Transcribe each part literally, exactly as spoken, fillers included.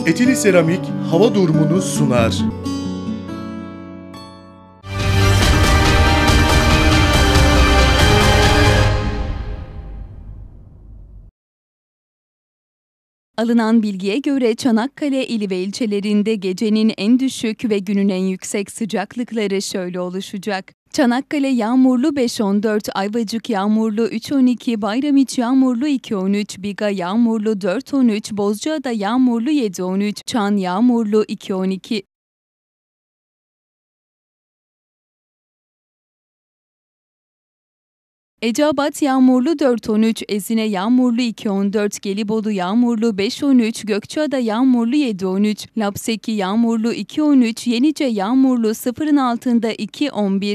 Etili Seramik hava durumunu sunar. Alınan bilgiye göre Çanakkale ili ve ilçelerinde gecenin en düşük ve günün en yüksek sıcaklıkları şöyle oluşacak. Çanakkale yağmurlu beş on dört, Ayvacık yağmurlu üç on iki, Bayramiç yağmurlu iki on üç, Biga yağmurlu dört on üç, Bozcaada yağmurlu yedi on üç, Çan yağmurlu iki on iki. Eceabat yağmurlu dört on üç, Ezine yağmurlu iki on dört, Gelibolu yağmurlu beş on üç, Gökçeada yağmurlu yedi on üç, Lapseki yağmurlu iki on üç, Yenice yağmurlu sıfırın altında iki on bir.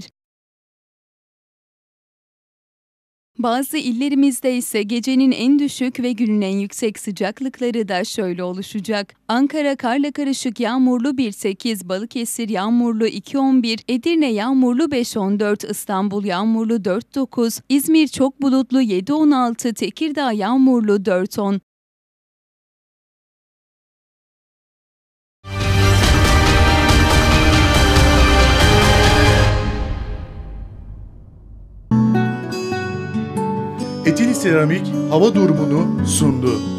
Bazı illerimizde ise gecenin en düşük ve günün en yüksek sıcaklıkları da şöyle oluşacak. Ankara karla karışık yağmurlu bir sekiz, Balıkesir yağmurlu iki on bir, Edirne yağmurlu beş on dört, İstanbul yağmurlu dört dokuz, İzmir çok bulutlu yedi on altı, Tekirdağ yağmurlu dört on. Etili Seramik hava durumunu sundu.